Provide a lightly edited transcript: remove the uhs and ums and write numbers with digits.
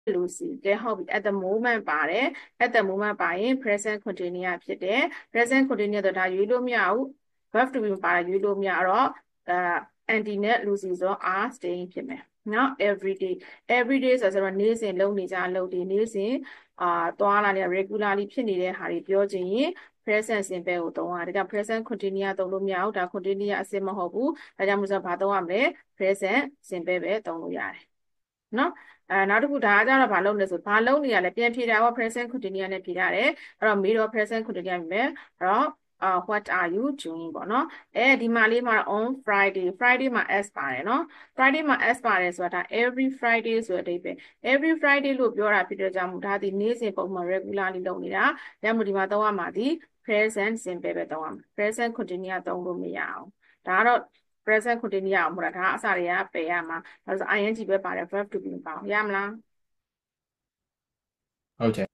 လို့စီကဲဟုတ်ပြီ at the moment ပါတယ် at the moment ပါရင် present continuous ဖြစ်တယ် present continuous တော့ဒါရွေးလို့မရဘူး verb to be မပါရွေးလို့မရတော့anti နဲ့ Lucy ဆိုတော့ are staying ဖြစ်မယ်နော် everyday ဆိုတော့နေ့စဉ်လုပ်နေကြအလုပ်တွေနေ့စဉ်သွားလာနေ regularly ဖြစ်နေတဲ့ဟာတွေပြောချင်ရင် present simple ကိုသုံးရတယ်ဒါကြောင့် present continuous သုံးလို့မရဘူးဒါ continuous အစစ်မဟုတ်ဘူးဒါကြောင့်မို့ဆိုဘာသုံးရမလဲ present simple ပဲသုံးလို့ရတယ်နော်နောက်တစ်ခုဒါကကြတော့ဘာလုပ်လဲဆိုဘာလုပ်နေရလဲပြန်ဖြေတာက present continuous နဲ့ဖြေထားတယ်အဲ့တော့မေးတော့ present continuous ပဲအဲ့တော့what are you doing ပေါ့နော်ဒီမှာလေးမှာ on Friday မှာ s ပါတယ်နော် Friday မှာ s ပါတယ်ဆိုတာ every Friday ဆိုတဲ့အဓိပ္ပာယ် every Friday လို့ပြောတာဖြစ်တဲ့ကြောင့်မို့ဒါဒီနေ့စဉ်ပုံမှန် regularly လုပ်နေတာညမို့ဒီမှာသုံးရမှာဒီ present simple ပဲသုံးရမှာ present continuous သုံးလို့မရအောင်ဒါကတော့ present continuous အောင်မဟုတ်တာဒါအစတွေကပယ်ရမှာဒါဆို ing ပဲပါတယ် verb to be မပါအောင်ရမလားဟုတ်တယ်